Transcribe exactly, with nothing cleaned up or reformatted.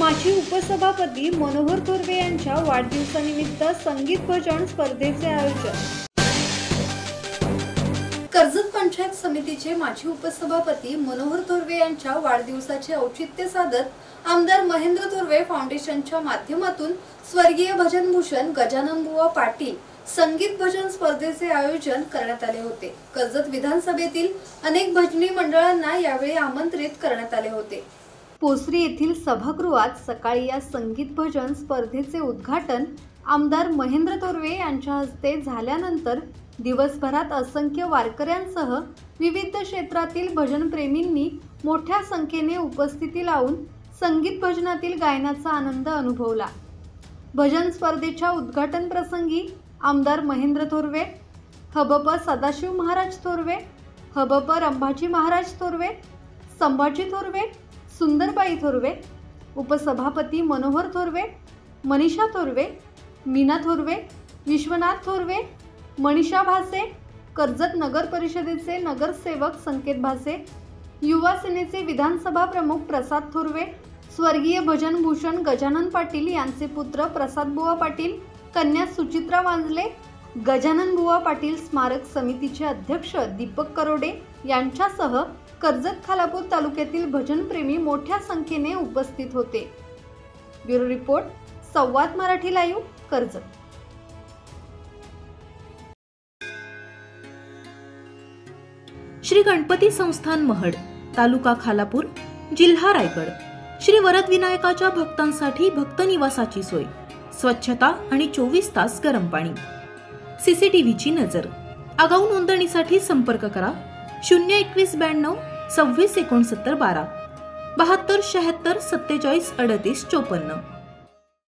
माजी उपसभापती मनोहर थोरवे यांच्या वाढदिवसानिमित्त संगीत भजन स्पर्धेचे आयोजन। कर्जत पंचायत समितीचे माजी उपसभापती मनोहर थोरवे यांच्या वाढदिवसाचे औचित्य साधत आमदार महेंद्र थोरवे फाउंडेशनच्या माध्यमातून स्वर्गीय भजनभूषण गजाननबुवा पाटील संगीत भजन स्पर्धेचे आयोजन करण्यात आले होते। कर्जत विधानसभेतील अनेक भजनी मंडळांना यावेळी आमंत्रित करण्यात आले होते। पोसरी येथील सभागृहात सकाळी या संगीत भजन स्पर्धेचे उद्घाटन आमदार महेंद्र थोरवे यांच्या हस्ते झाल्यानंतर दिवसभरात असंख्य वारकऱ्यांसह विविध क्षेत्रातील भजनप्रेमींनी मोठ्या संख्येने उपस्थिती लावून संगीत भजनातील गायनाचा आनंद अनुभवला। भजन स्पर्धेच्या उद्घाटन प्रसंगी आमदार महेंद्र थोरवे, हबप सदाशिव महाराज थोरवे, हबप रंभाजी महाराज थोरवे, संभाजी थोरवे, सुंदरबाई थोरवे, उपसभापती मनोहर थोरवे, मनीषा थोरवे, मीना थोरवे, विश्वनाथ थोरवे, मनीषा भासे, कर्जत नगर परिषदेचे नगरसेवक संकेत भासे, युवा सेनेचे विधानसभा प्रमुख प्रसाद थोरवे, स्वर्गीय भजनभूषण गजानन पाटील यांचे पुत्र प्रसादबुवा पाटील, कन्या सुचित्रा वांजले, गजाननबुवा पाटील स्मारक समितीचे अध्यक्ष दीपक करोडे यांच्यासह कर्जत खालापूर तालुक्यातील भजनप्रेमी मोठ्या संख्येने उपस्थित होते। Bureau report, Samvad Marathi live, Karjat. Shri Ganpati Sansthan Mahad, तालुका खालापूर, जिल्हा रायगड। श्री वरद विनायकाच्या भक्तांसाठी भक्त निवासाची सोय, स्वच्छता आणि चोवीस तास गरम पाणी, सीसीटीव्हीची नजर। आगाऊ नोंदणीसाठी संपर्क करा शून्य एकवीस ब्याण्णव सव्वीस एकोणसत्तर बारा बहात्तर शहात्तर सत्तेचाळीस अडतीस चोपन्न।